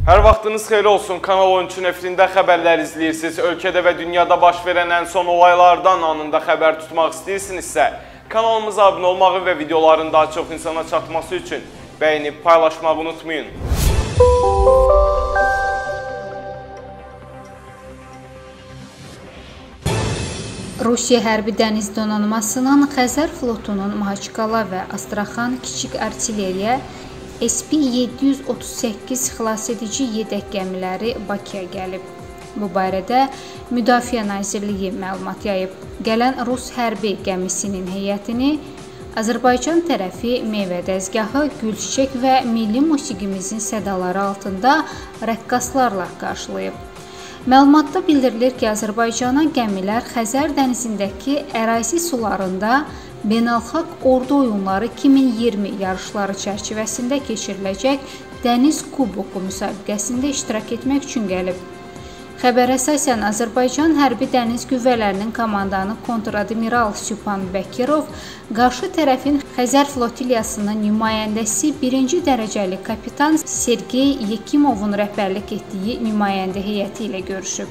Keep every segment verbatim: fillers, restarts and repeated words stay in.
Hər vaxtınız xeyir olsun. Kanal on üç nefrində xəbərlər izləyirsiniz. Ölkədə və dünyada baş verən ən son olaylardan anında xəbər tutmaq istəyirsinizsə, kanalımıza abunə olmağı və videoların daha çox insana çatması üçün bəyənib paylaşmağı unutmayın. Rusiya hərbi dəniz donanmasının Xəzər flotunun Mahaçqala və Astraxan kiçik artilleriya S P yeddi yüz otuz səkkiz xilasedici yedək gəmiləri Bakıya gəlib. Bu barədə Müdafiə Nazirliyi məlumat yayıb. Gələn Rus hərbi gəmisinin heyətini Azərbaycan tərəfi meyvə dəzgahı, gül-çiçək və milli musiqimizin sədaları altında rəqqaslarla qarşılayıb. Məlumatda bildirilir ki, Azərbaycana gəmilər Xəzər dənizindəki ərazi sularında Beynəlxalq Ordu Oyunları iki min iyirmi yarışları çərçivəsində keçiriləcək Dəniz Kuboku müsabiqəsində iştirak etmək üçün gəlib. Xəbərə əsasən Azərbaycan Hərbi Dəniz Qüvvələrinin komandanı kontr-admiral Sübhan Bəkirov qarşı tərəfin Xəzər flotiliyasının nümayəndəsi birinci dərəcəli kapitan Sergey Yekimovun rəhbərlik etdiyi nümayəndə heyəti ilə görüşüb.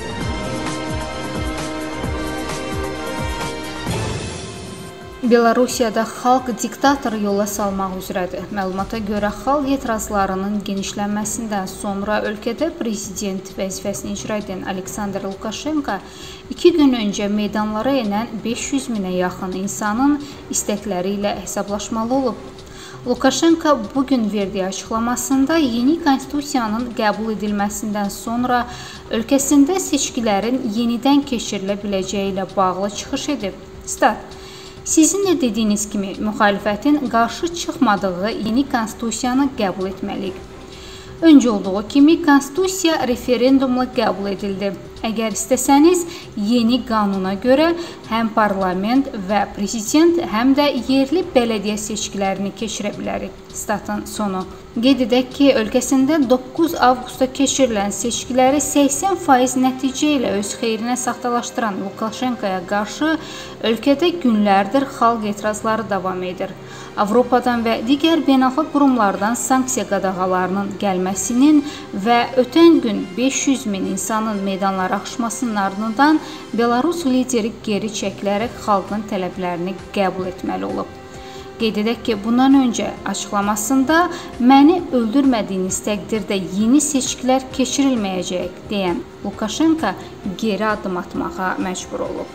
Belarusiyada xalq diktatoru yola salmaq üzrədir. Məlumata görə xalq etirazlarının genişlənməsindən sonra ölkədə prezident vəzifəsini icra edən Aleksandr Lukaşenko iki gün öncə meydanlara enən beş yüz minə yaxın insanın istəkləri ilə hesablaşmalı olub. Lukaşenko bugün verdiyi açıqlamasında yeni konstitusiyanın qəbul edilməsindən sonra ölkəsində seçkilərin yenidən keçirilə biləcəyi ilə bağlı çıxış edib. Stat: Sizin də dediyiniz kimi, müxalifətin qarşı çıxmadığı yeni konstitusiyanı qəbul etməliyik. Öncə olduğu kimi, konstitusiya referendumla qəbul edildi. Əgər istəsəniz, yeni qanuna görə həm parlament və prezident, həm də yerli bələdiyyə seçkilərini keçirə bilərik. Statın sonu. Qeyd edək ki, ölkəsində doqquz avqustda keçirilən seçkiləri səksən faiz nəticə ilə öz xeyrinə saxtalaşdıran Lukaşenkoya qarşı ölkədə günlərdir xalq etirazları davam edir. Avropadan və digər beynəlxalq qurumlardan sanksiya qadağalarının gəlməsinin və ötən gün beş yüz min insanın meydanlara axışmasının ardından Belarus lideri geri çəkilərək xalqın tələblərini qəbul etməli olub. Qeyd edək ki, bundan öncə açıqlamasında məni öldürmədiyiniz təqdirdə yeni seçkilər keçirilməyəcək deyən Lukaşenko geri addım atmağa məcbur olub.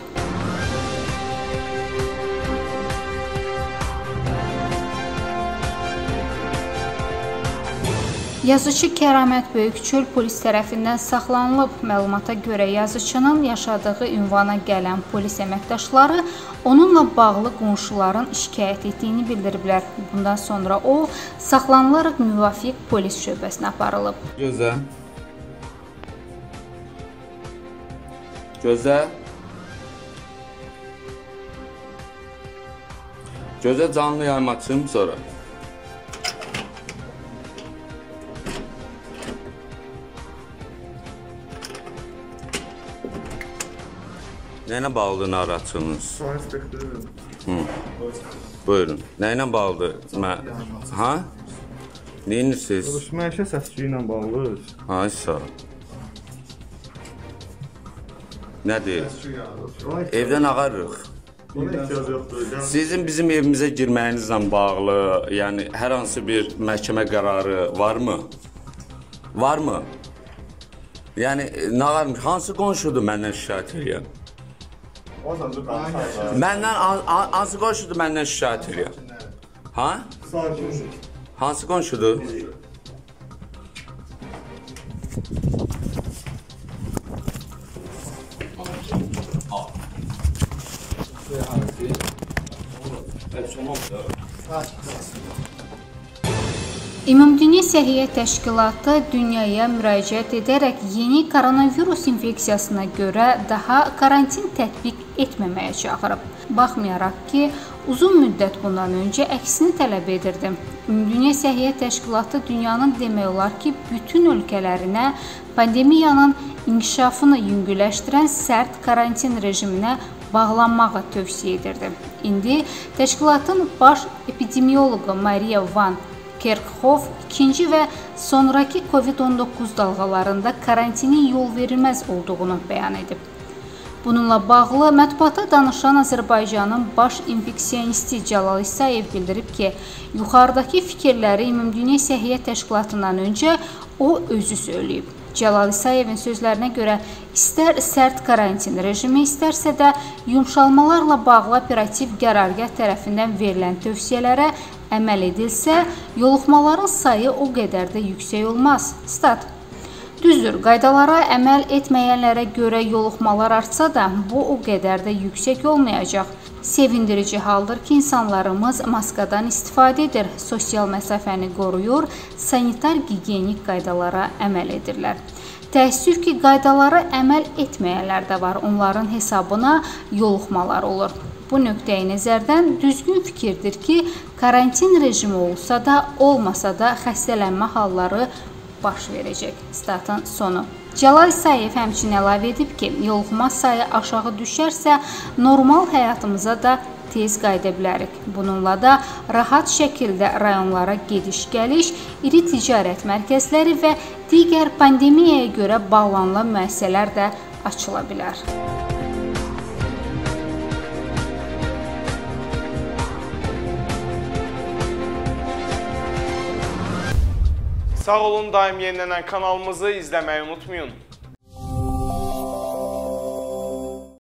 Yazıcı Kəramət Böyükçöl polis tərəfindən saxlanılıb. Məlumata görə yazıcının yaşadığı ünvana gələn polis əməkdaşları onunla bağlı qonşuların şikayət etdiyini bildiriblər. Bundan sonra o, saxlanılaraq müvafiq polis şöbəsinə aparılıb. Gözə. Gözə. Gözə canlı yayım açım sonra. Nəylə bağlıdır narahatçılığınız? Buyurun. Nəylə bağlıdır? Ha? Neyinirsiniz? Məişə səsçiyi ilə bağlı. Ay sağ ol. Nədir? Evdən ağarırıq. Sizin bizim evimizə girməyinizlə bağlı, yəni hər hansı bir məhkəmə qərarı varmı? Varmı? Yəni, nə hansı qonşudur məndən şikayət edən? Məndən, hansı qonşudur məndən şikayət edən? Ha? Hansı qonşudur? Ümumdünya Səhiyyə Təşkilatı dünyaya müraciət edərək yeni koronavirus infeksiyasına görə daha karantin tətbiq etməməyə çağırıb. Baxmayaraq ki, uzun müddət bundan öncə əksini tələb edirdi. Ümumdünya Səhiyyə Təşkilatı dünyanın demək olar ki, bütün ölkələrinə pandemiyanın inkişafını yüngülləşdirən sərt karantin rejiminə bağlanmağı tövsiyə edirdi. İndi təşkilatın baş epidemioloqu Maria Van Kerkhoff ikinci və sonraki Covid on doqquz dalğalarında karantinin yol verilməz olduğunu bəyan edib. Bununla bağlı mətbuata danışan Azərbaycanın baş infeksionisti Cəlal İsayev bildirib ki, yuxarıdakı fikirləri Ümumdünya Səhiyyə Təşkilatından öncə o özü söyləyib. Cəlal İsayevin sözlərinə görə istər sərt karantin rejimi, istərsə də yumşalmalarla bağlı operativ qərargah tərəfindən verilən tövsiyələrə əməl edilsə, yoluxmaların sayı o qədər də yüksək olmaz. Stat. Düzdür, qaydalara əməl etməyənlərə görə yoluxmalar artsa da, bu o qədər də yüksək olmayacaq. Sevindirici haldır ki, insanlarımız maskadan istifadə edir, sosial məsafəni qoruyur, sanitar-gigiyenik qaydalara əməl edirlər. Təəssüf ki, qaydalara əməl etməyənlər də var, onların hesabına yoluxmalar olur. Bu nöqteyi nəzərdən düzgün fikirdir ki, karantin rejimi olsa da, olmasa da xəstələnmə halları baş verəcək. Statın sonu. Cəlal İsayev həmçinin əlavə edib ki, yoluxma sayı aşağı düşərsə, normal həyatımıza da tez qayıda bilərik. Bununla da rahat şəkildə rayonlara gediş-gəliş, iri ticarət mərkəzləri və digər pandemiyaya görə bağlanılan müəssisələr də açıla bilər. Sağ olun, daim yenilənən kanalımızı izləməyi unutmayın.